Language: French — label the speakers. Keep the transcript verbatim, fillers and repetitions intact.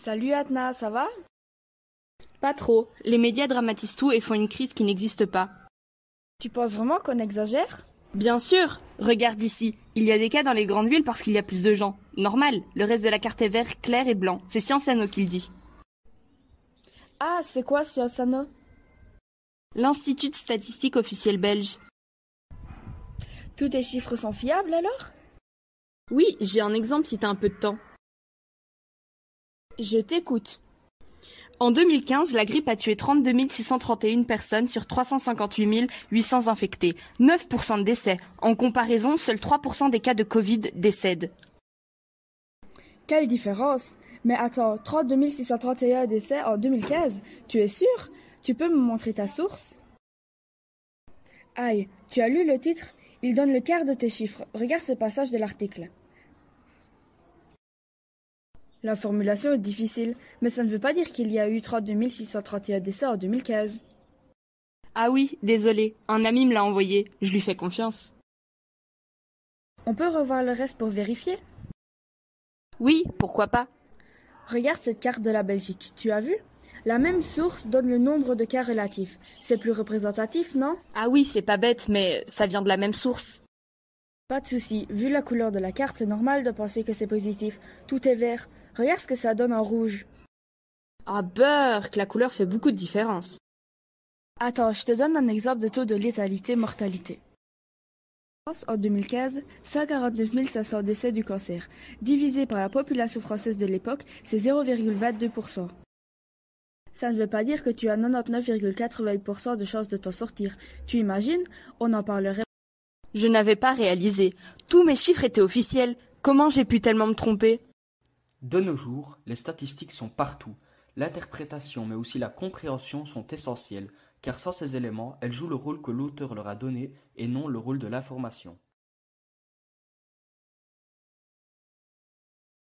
Speaker 1: Salut Atna, ça va?
Speaker 2: Pas trop. Les médias dramatisent tout et font une crise qui n'existe pas.
Speaker 1: Tu penses vraiment qu'on exagère?
Speaker 2: Bien sûr. Regarde ici. Il y a des cas dans les grandes villes parce qu'il y a plus de gens. Normal. Le reste de la carte est vert, clair et blanc. C'est Sciences Anno qui le dit.
Speaker 1: Ah, c'est quoi Sciences Anno?
Speaker 2: L'Institut de statistique officiel belge.
Speaker 1: Tous tes chiffres sont fiables alors?
Speaker 2: Oui, j'ai un exemple si t'as un peu de temps.
Speaker 1: Je t'écoute.
Speaker 2: En deux mille quinze, la grippe a tué trente-deux mille six cent trente et une personnes sur trois cent cinquante-huit mille huit cents infectés. neuf pour cent de décès. En comparaison, seuls trois pour cent des cas de Covid décèdent.
Speaker 1: Quelle différence? Mais attends, trente-deux mille six cent trente et un décès en deux mille quinze? Tu es sûr? Tu peux me montrer ta source? Aïe, tu as lu le titre? Il donne le quart de tes chiffres. Regarde ce passage de l'article. La formulation est difficile, mais ça ne veut pas dire qu'il y a eu trente-deux mille six cent trente et un décès en deux mille quinze.
Speaker 2: Ah oui, désolé. Un ami me l'a envoyé. Je lui fais confiance.
Speaker 1: On peut revoir le reste pour vérifier?
Speaker 2: Oui, pourquoi pas?
Speaker 1: Regarde cette carte de la Belgique. Tu as vu? La même source donne le nombre de cas relatifs. C'est plus représentatif, non?
Speaker 2: Ah oui, c'est pas bête, mais ça vient de la même source.
Speaker 1: Pas de souci. Vu la couleur de la carte, c'est normal de penser que c'est positif. Tout est vert. Regarde ce que ça donne en rouge.
Speaker 2: Ah beurre, que la couleur fait beaucoup de différence.
Speaker 1: Attends, je te donne un exemple de taux de létalité-mortalité. En deux mille quinze, cent quarante-neuf mille cinq cents décès du cancer. Divisé par la population française de l'époque, c'est zéro virgule vingt-deux pour cent. Ça ne veut pas dire que tu as quatre-vingt-dix-neuf virgule quatre-vingts pour cent de chances de t'en sortir. Tu imagines? On en parlerait.
Speaker 2: Je n'avais pas réalisé. Tous mes chiffres étaient officiels. Comment j'ai pu tellement me tromper?
Speaker 3: De nos jours, les statistiques sont partout. L'interprétation mais aussi la compréhension sont essentielles, car sans ces éléments, elles jouent le rôle que l'auteur leur a donné et non le rôle de l'information.